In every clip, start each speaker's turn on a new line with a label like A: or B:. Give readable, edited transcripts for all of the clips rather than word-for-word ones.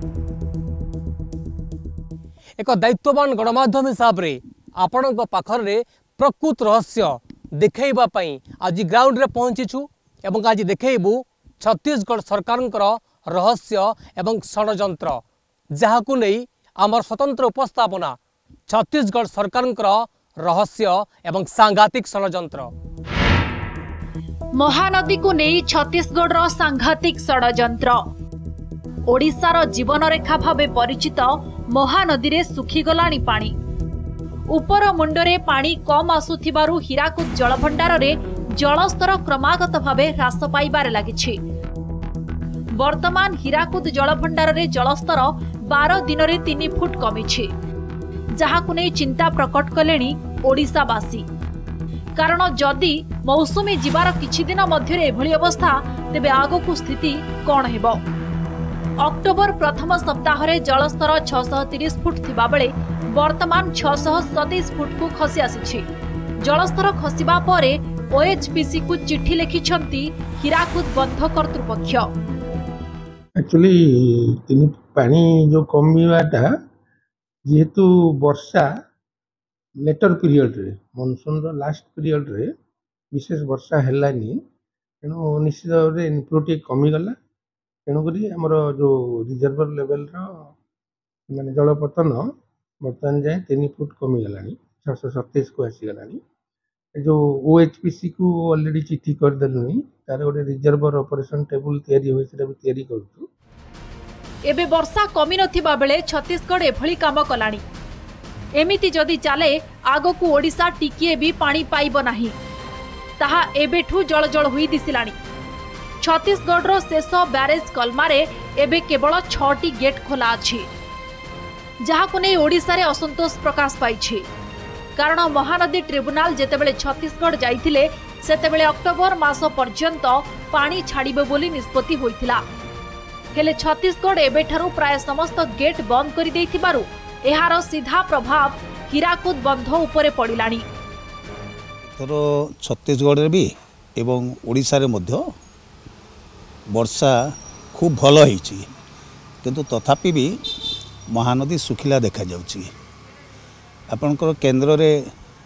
A: एक दायित्ववान गणमाध्यम हिसाब रे आपण पाखरे प्रकृत रहस्य देखैबा पई आज ग्राउंड रे पहुंचीछु एवं आज देखैबू छत्तीसगढ़ सरकार रहस्य एवं षड्यंत्र जहाकू नहीं आमर स्वतंत्र उपस्थापना छत्तीसगढ़ सरकार रहस्य एवं सांघातिक षड्यंत्र।
B: महानदी को नहीं छत्तीसगढ़ सांघातिक षड्यंत्र। ओडिशार जीवन रेखा भावे परिचित महानदी रे सुखीगलाणी पानी। उपर मुंडरे पानी कम आसुथिबारु हीराकुद जलभंडार रे जलस्तर क्रमागत भावे ह्रास पाइबारे लागिछि। वर्तमान हीराकुद जलभंडार रे जलस्तर 12 दिन रे 3 फुट कमिछि, जहाकु नै चिंता प्रकट कलेनी ओडिशावासी। कारण जदि मौसुमी जीवार किछि दिन मध्य एभली अवस्था तेबे आगकु स्थिति कोन हेबो। अक्टोबर प्रथम सप्ताह रे जलस्तर 630 फुट थिबा बेले वर्तमान 627 फुट को खसी आसिछि। जलस्तर खसिबा परे ओएचपीसी को चिट्ठी लिखिछंती हीराकुद बंध कर्तृपक्ष।
C: एक्चुअली पानी जो कमीवाटा जेहेतु वर्षा लेटर पीरियड रे मनसून रो लास्ट पीरियड रे विशेष वर्षा हेलानी तेणु निश्चित भाव में इनफ्लो कमी गला। तेणुक आमर जो रिजर्वर लेवल माने जलपतन बर्तमान जाए 3 फुट कमीगला 627 को आसीगला। जो ओएचपीसी को ऑलरेडी चिट्ठी करदेलुनी तार गोटे रिजर्वर ऑपरेशन टेबल तैयारी होई सेटा भी तैयारी करछु।
B: एबे वर्षा कमी नथिबा बेले छत्तीसगढ़ एभली काम कलानी। एमिति जदि चले आगकू ओडिशा टिकिए भी पानी पाइब नाही, ताहा एबेठू जल जल हुई दिसिलानी। छत्तीसगढ़ शेष ब्यारेज कलमारे एबे केवल 6टी गेट खोला अछि, जहाकु नै ओडिशा रे असंतोष प्रकाश पाइछि। कारण महानदी ट्रिब्यूनाल जेतेबेले छत्तीसगढ़ जाइथिले सेतेबेले अक्टोबर मास पर्यंत पानी छाड़िबे बोली निष्पत्ति होइथिला। हेले छत्तीसगढ़ एबेठारु प्राय समस्त गेट बंद करि दैथिबारु एहार सीधा प्रभाव हीराकुद बंध उपरे पड़िलानी।
D: तो छत्तीसगढ़ रे भी एवं ओडिशा रे मध्य वर्षा खूब भल होइछि, किंतु तथापि भी महानदी सुखिला देखा जाउछि। आपनकर केंद्र रे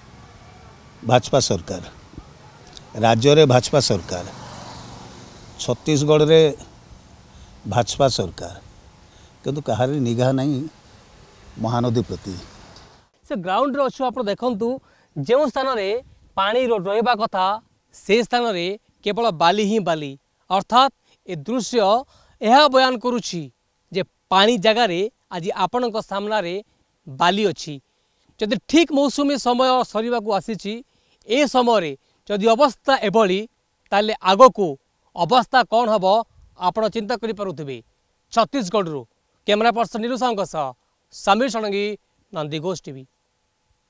D: भाजपा सरकार, राज्य रे भाजपा सरकार, छत्तीसगढ़ रे भाजपा सरकार, किंतु कहारी निगाह नहीं महानदी प्रति।
A: से ग्राउंड रे अच्छु आप देखंतु जो स्थान रे पानी रहिबा कथा से स्थान रे केवल बाली ही बाली। अर्थात ए दृश्य यह बयान करुछि जे पानी जगह रे आज आपणक सामना रे बाली अछि। जदि ठीक मौसुमी समय सरीबा को आसीछि ए समय रे जदि अवस्था एभली ताले आगको अवस्था कौन हबो आपण चिंता करि पारुथिबे। छत्तीसगढ़ रो कैमरा पर्सन निरुसांग सह समीर षडंगी, नंदीघोष टीवी।